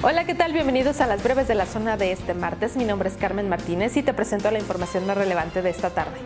Hola, ¿qué tal? Bienvenidos a las breves de la zona de este martes. Mi nombre es Carmen Martínez y te presento la información más relevante de esta tarde.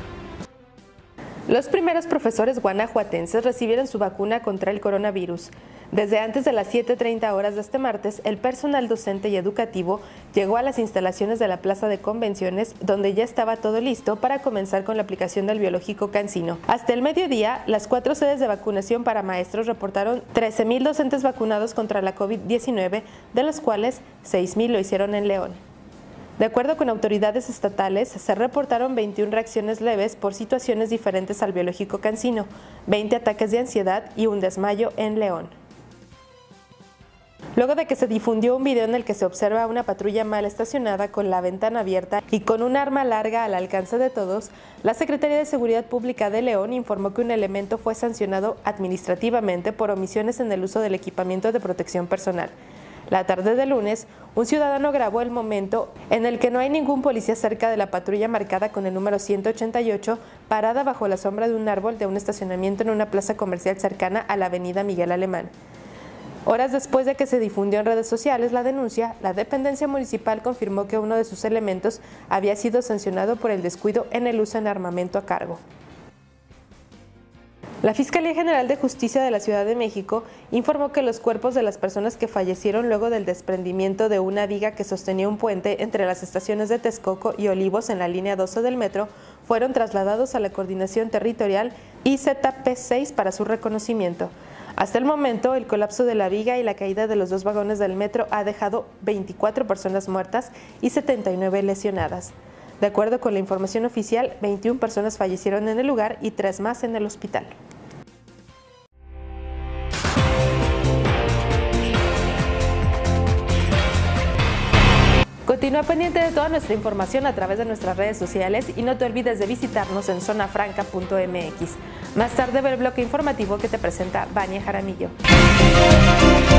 Los primeros profesores guanajuatenses recibieron su vacuna contra el coronavirus. Desde antes de las 7:30 horas de este martes, el personal docente y educativo llegó a las instalaciones de la Plaza de Convenciones, donde ya estaba todo listo para comenzar con la aplicación del biológico CanSino. Hasta el mediodía, las 4 sedes de vacunación para maestros reportaron 13,000 docentes vacunados contra la COVID-19, de los cuales 6,000 lo hicieron en León. De acuerdo con autoridades estatales, se reportaron 21 reacciones leves por situaciones diferentes al biológico CanSino, 20 ataques de ansiedad y un desmayo en León. Luego de que se difundió un video en el que se observa a una patrulla mal estacionada con la ventana abierta y con un arma larga al alcance de todos, la Secretaría de Seguridad Pública de León informó que un elemento fue sancionado administrativamente por omisiones en el uso del equipamiento de protección personal. La tarde de lunes, un ciudadano grabó el momento en el que no hay ningún policía cerca de la patrulla marcada con el número 188, parada bajo la sombra de un árbol de un estacionamiento en una plaza comercial cercana a la avenida Miguel Alemán. Horas después de que se difundió en redes sociales la denuncia, la dependencia municipal confirmó que uno de sus elementos había sido sancionado por el descuido en el uso de armamento a cargo. La Fiscalía General de Justicia de la Ciudad de México informó que los cuerpos de las personas que fallecieron luego del desprendimiento de una viga que sostenía un puente entre las estaciones de Texcoco y Olivos en la línea 12 del metro fueron trasladados a la Coordinación Territorial IZP-6 para su reconocimiento. Hasta el momento, el colapso de la viga y la caída de los 2 vagones del metro ha dejado 24 personas muertas y 79 lesionadas. De acuerdo con la información oficial, 21 personas fallecieron en el lugar y 3 más en el hospital. Continúa pendiente de toda nuestra información a través de nuestras redes sociales y no te olvides de visitarnos en zonafranca.mx. Más tarde ve el bloque informativo que te presenta Vania Jaramillo.